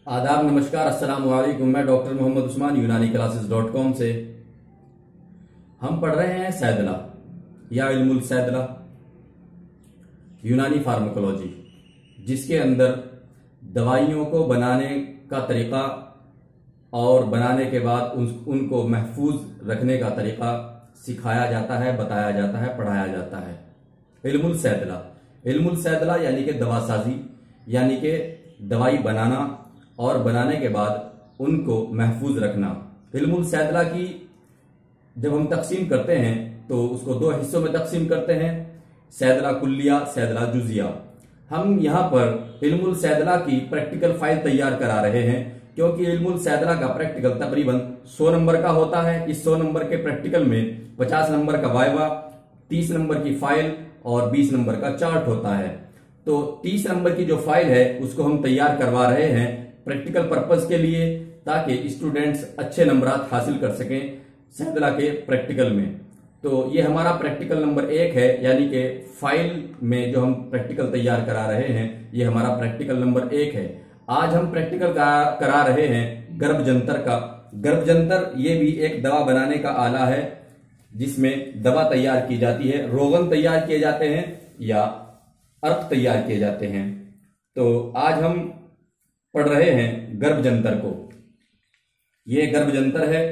आदाब, नमस्कार, अस्सलाम वालेकुम। मैं डॉक्टर मोहम्मद उस्मान यूनानी-क्लासेस.com से। हम पढ़ रहे हैं सैदला या इल्मुल सैदला, यूनानी फार्माकोलॉजी, जिसके अंदर दवाइयों को बनाने का तरीका और बनाने के बाद उनको महफूज रखने का तरीका सिखाया जाता है, बताया जाता है, पढ़ाया जाता है। इल्मुल सैदला, इल्मुल सैदला यानी कि दवासाजी, यानी कि दवाई बनाना और बनाने के बाद उनको महफूज रखना। इल्मुल सैदला की जब हम तकसीम करते हैं तो उसको दो हिस्सों में तकसीम करते हैं, सैदला कुल्लिया, सैदला जुजिया। हम यहाँ पर इल्मुल सैदला की प्रैक्टिकल फाइल तैयार करा रहे हैं, क्योंकि इल्मुल सैदला का प्रैक्टिकल तकरीबन 100 नंबर का होता है। इस 100 नंबर के प्रैक्टिकल में 50 नंबर का वाइवा, 30 नंबर की फाइल और 20 नंबर का चार्ट होता है। तो 30 नंबर की जो फाइल है उसको हम तैयार करवा रहे हैं प्रैक्टिकल पर्पस के लिए, ताकि स्टूडेंट्स अच्छे नंबरात हासिल कर सकें सैदला के प्रैक्टिकल में। तो ये हमारा प्रैक्टिकल नंबर 1 है, यानी कि फाइल में जो हम प्रैक्टिकल तैयार करा रहे हैं ये हमारा प्रैक्टिकल नंबर 1 है। आज हम प्रैक्टिकल करा रहे हैं गर्भजंतर का। गर्भजंतर ये भी एक दवा बनाने का आला है, जिसमें दवा तैयार की जाती है, रोगन तैयार किए जाते हैं या अर्क तैयार किए जाते हैं। तो आज हम पढ़ रहे हैं गर्भजंतर को। ये गर्भजंतर है,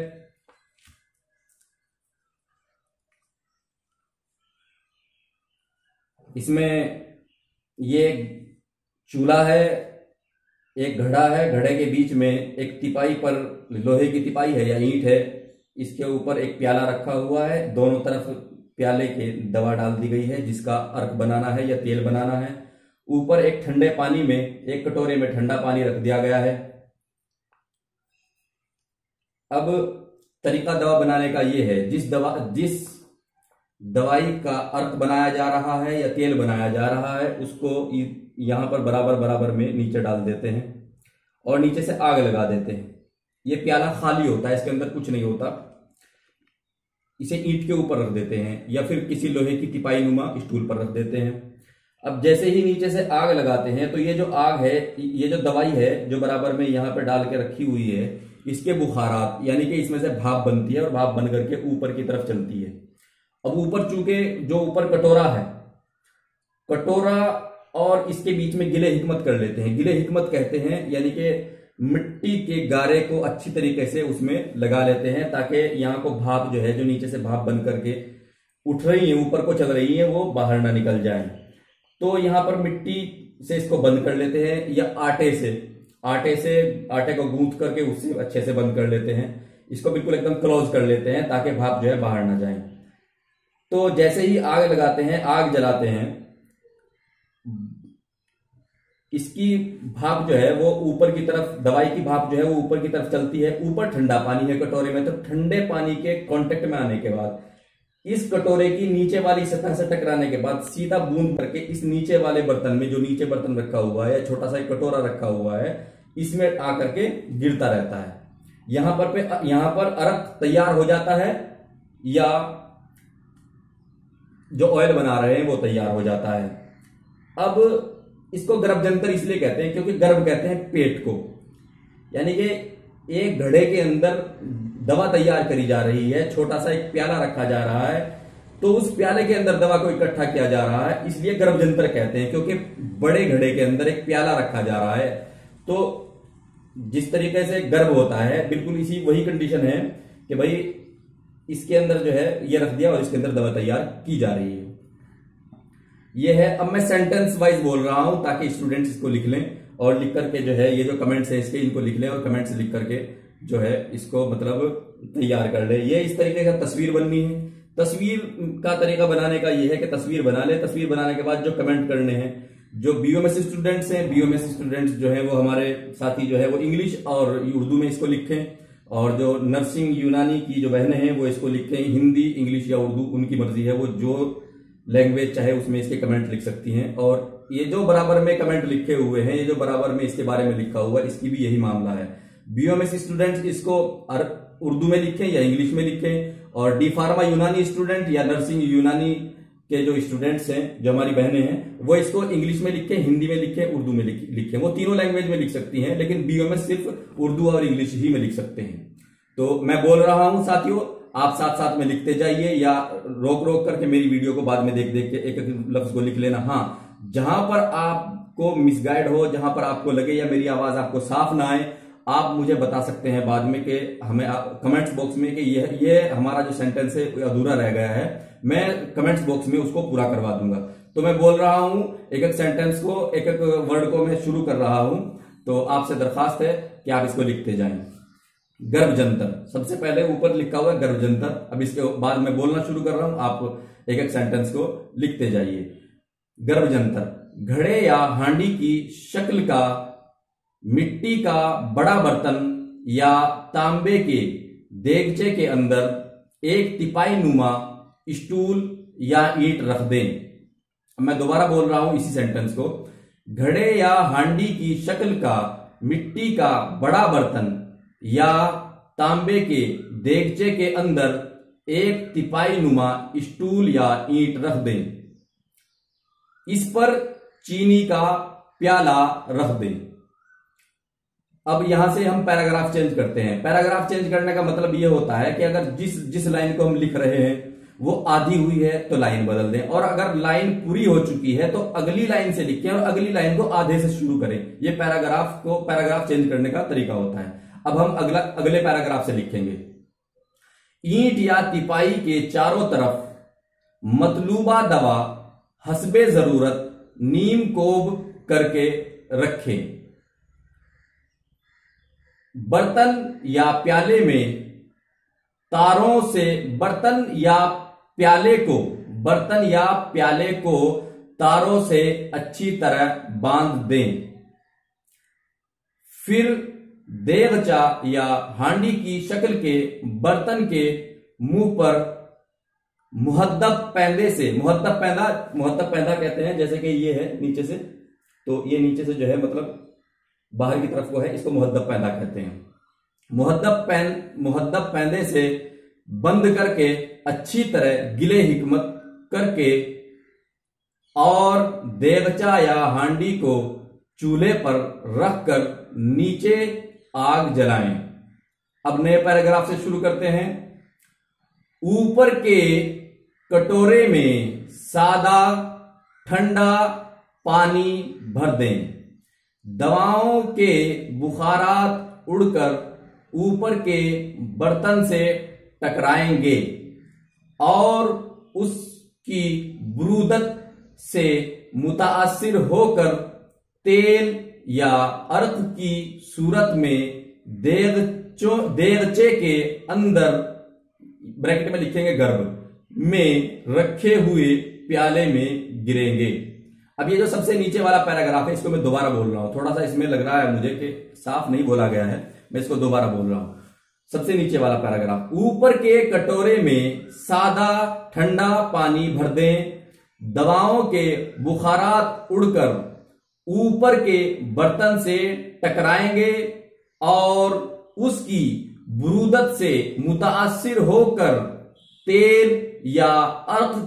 इसमें ये चूल्हा है, एक घड़ा है, घड़े के बीच में एक तिपाई पर, लोहे की तिपाई है या ईंट है, इसके ऊपर एक प्याला रखा हुआ है। दोनों तरफ प्याले के दवा डाल दी गई है, जिसका अर्क बनाना है या तेल बनाना है। ऊपर एक ठंडे पानी में, एक कटोरे में ठंडा पानी रख दिया गया है। अब तरीका दवा बनाने का ये है, जिस दवाई का अर्क बनाया जा रहा है या तेल बनाया जा रहा है उसको यहां पर बराबर बराबर में नीचे डाल देते हैं और नीचे से आग लगा देते हैं। ये प्याला खाली होता है, इसके अंदर कुछ नहीं होता। इसे ईंट के ऊपर रख देते हैं या फिर किसी लोहे की तिपाई नुमा स्टूल पर रख देते हैं। अब जैसे ही नीचे से आग लगाते हैं तो ये जो आग है, ये जो दवाई है जो बराबर में यहां पर डाल के रखी हुई है, इसके बुखारात यानी कि इसमें से भाप बनती है और भाप बन करके ऊपर की तरफ चलती है। अब ऊपर चूंकि जो ऊपर कटोरा है, कटोरा और इसके बीच में गिले हिकमत कर लेते हैं। गिले हिकमत कहते हैं यानी कि मिट्टी के गारे को अच्छी तरीके से उसमें लगा लेते हैं, ताकि यहाँ को भाप जो है, जो नीचे से भाप बन करके उठ रही है, ऊपर को चल रही है, वो बाहर ना निकल जाए। तो यहाँ पर मिट्टी से इसको बंद कर लेते हैं या आटे को गूंथ करके उससे अच्छे से बंद कर लेते हैं। इसको बिल्कुल एकदम क्लोज कर लेते हैं ताकि भाप जो है बाहर ना जाए। तो जैसे ही आग लगाते हैं, आग जलाते हैं, इसकी भाप जो है वो ऊपर की तरफ, दवाई की भाप जो है वो ऊपर की तरफ चलती है। ऊपर ठंडा पानी है कटोरे में, तो ठंडे पानी के कांटेक्ट में आने के बाद इस कटोरे की नीचे वाली सतह से टकराने के बाद सीधा बूंद करके इस नीचे वाले बर्तन में, जो नीचे बर्तन रखा हुआ है, छोटा सा एक कटोरा रखा हुआ है, इसमें आकर के गिरता रहता है। यहां पर अर्क तैयार हो जाता है या जो ऑयल बना रहे हैं वो तैयार हो जाता है। अब इसको गर्भजंतर इसलिए कहते हैं क्योंकि गर्भ कहते हैं पेट को, यानी कि एक घड़े के अंदर दवा तैयार करी जा रही है, छोटा सा एक प्याला रखा जा रहा है, तो उस प्याले के अंदर दवा को इकट्ठा किया जा रहा है, इसलिए गर्भजंतर कहते हैं, क्योंकि बड़े घड़े के अंदर एक प्याला रखा जा रहा है। तो जिस तरीके से गर्भ होता है, बिल्कुल इसी वही कंडीशन है कि भाई इसके अंदर जो है ये रख दिया और इसके अंदर दवा तैयार की जा रही है। ये है। अब मैं सेंटेंस वाइज बोल रहा हूं ताकि स्टूडेंट्स इसको लिख लें और लिख करके जो है ये जो कमेंट्स है इसके, इनको लिख लें और कमेंट्स लिख करके जो है इसको मतलब तैयार कर ले। ये इस तरीके का तस्वीर बननी है। तस्वीर का तरीका बनाने का ये है कि तस्वीर बना ले, तस्वीर बनाने के बाद जो कमेंट करने हैं, जो बीओएमएस स्टूडेंट्स हैं, बीओएमएस स्टूडेंट्स जो है वो हमारे साथी जो है वो इंग्लिश और उर्दू में इसको लिखें, और जो नर्सिंग यूनानी की जो बहनें हैं वो इसको लिखें, हिंदी, इंग्लिश या उर्दू, उनकी मर्जी है, वो जो लैंग्वेज चाहे उसमें इसके कमेंट लिख सकती हैं। और ये जो बराबर में कमेंट लिखे हुए हैं, ये जो बराबर में इसके बारे में लिखा हुआ है, इसकी भी यही मामला है। बीओएमएस स्टूडेंट्स इसको उर्दू में लिखें या इंग्लिश में लिखें, और डी फार्मा यूनानी स्टूडेंट या नर्सिंग यूनानी के जो स्टूडेंट्स हैं, जो हमारी बहनें हैं, वो इसको इंग्लिश में लिखें, हिंदी में लिखें, उर्दू में लिखें। वो तीनों लैंग्वेज में लिख सकती हैं, लेकिन बीओएमएस सिर्फ उर्दू और इंग्लिश ही में लिख सकते हैं। तो मैं बोल रहा हूं साथियों, आप साथ साथ में लिखते जाइए या रोक रोक करके मेरी वीडियो को बाद में देख देख के एक एक लफ्ज को लिख लेना। हाँ, जहां पर आपको मिसगाइड हो, जहां पर आपको लगे या मेरी आवाज आपको साफ ना आए, आप मुझे बता सकते हैं बाद में कि हमें कमेंट्स बॉक्स में कि ये हमारा जो सेंटेंस है अधूरा रह गया है, मैं कमेंट्स बॉक्स में उसको पूरा करवा दूंगा। तो मैं बोल रहा हूं एक एक सेंटेंस को, एक एक वर्ड को मैं शुरू कर रहा हूं। तो आपसे दरखास्त है कि आप इसको लिखते जाएं। गर्भजंतर, सबसे पहले ऊपर लिखा हुआ है गर्भजंतर। अब इसके बाद मैं बोलना शुरू कर रहा हूं, आप एक एक सेंटेंस को लिखते जाइए। गर्भजंतर, घड़े या हांडी की शक्ल का मिट्टी का बड़ा बर्तन या तांबे के देगचे के अंदर एक तिपाई नुमा स्टूल या ईंट रख दें। अब मैं दोबारा बोल रहा हूं इसी सेंटेंस को। घड़े या हांडी की शक्ल का मिट्टी का बड़ा बर्तन या तांबे के देगचे के अंदर एक तिपाई नुमा स्टूल या ईंट रख दें। इस पर चीनी का प्याला रख दें। अब यहां से हम पैराग्राफ चेंज करते हैं। पैराग्राफ चेंज करने का मतलब यह होता है कि अगर जिस लाइन को हम लिख रहे हैं वो आधी हुई है तो लाइन बदल दें, और अगर लाइन पूरी हो चुकी है तो अगली लाइन से लिखें और अगली लाइन को आधे से शुरू करें। यह पैराग्राफ चेंज करने का तरीका होता है। अब हम अगले पैराग्राफ से लिखेंगे। ईंट या तिपाई के चारों तरफ मतलूबा दवा हस्बे जरूरत नीम कोब करके रखें। बर्तन या प्याले में तारों से बर्तन या प्याले को तारों से अच्छी तरह बांध दें। फिर देगचा या हांडी की शक्ल के बर्तन के मुंह पर मुहद्दब पैंदा कहते हैं, जैसे कि ये है नीचे से, तो ये नीचे से जो है मतलब बाहर की तरफ को है, इसको मुहद्दब पैंदा कहते हैं। मुहद्दब पैंदे से बंद करके अच्छी तरह गिले हिकमत करके और देगचा या हांडी को चूल्हे पर रखकर नीचे आग जलाएं। अब नए पैराग्राफ से शुरू करते हैं। ऊपर के कटोरे में सादा ठंडा पानी भर दें। दवाओं के बुखारात उड़कर ऊपर के बर्तन से टकराएंगे और उसकी बुरूदत से मुतासिर होकर तेल या अर्क की सूरत में देगचे के अंदर, ब्रैकेट में लिखेंगे गर्भ, में रखे हुए प्याले में गिरेंगे। अब ये जो सबसे नीचे वाला पैराग्राफ है इसको मैं दोबारा बोल रहा हूं। थोड़ा सा इसमें लग रहा है मुझे कि साफ नहीं बोला गया है, मैं इसको दोबारा बोल रहा हूं। सबसे नीचे वाला पैराग्राफ। ऊपर के कटोरे में सादा ठंडा पानी भर दें। दवाओं के बुखारात उड़कर ऊपर के बर्तन से टकराएंगे और उसकी बुरूदत से मुतासिर होकर तेल या अर्क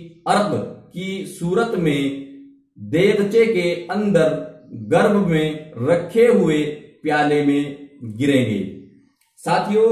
की सूरत में देगचे के अंदर गर्भ में रखे हुए प्याले में गिरेंगे। साथियों,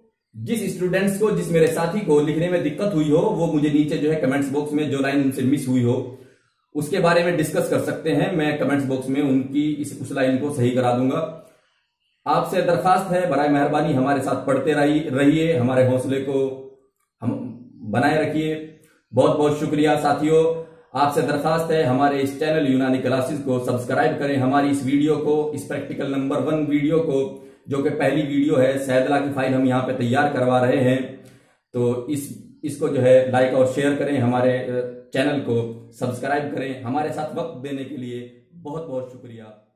जिस मेरे साथी को लिखने में दिक्कत हुई हो वो मुझे नीचे जो है कमेंट्स बॉक्स में जो लाइन उनसे मिस हुई हो उसके बारे में डिस्कस कर सकते हैं। मैं कमेंट्स बॉक्स में उनकी उस लाइन को सही करा दूंगा। आपसे दरखास्त है, बराए मेहरबानी हमारे साथ पढ़ते रहिए, हमारे हौसले को हम बनाए रखिए। बहुत बहुत शुक्रिया साथियों। आपसे दरखास्त है हमारे इस चैनल यूनानी क्लासेस को सब्सक्राइब करें। हमारी इस वीडियो को, इस प्रैक्टिकल नंबर 1 वीडियो को, जो कि पहली वीडियो है, सैदला की फाइल हम यहाँ पे तैयार करवा रहे हैं, तो इसको जो है लाइक और शेयर करें, हमारे चैनल को सब्सक्राइब करें। हमारे साथ वक्त देने के लिए बहुत बहुत शुक्रिया।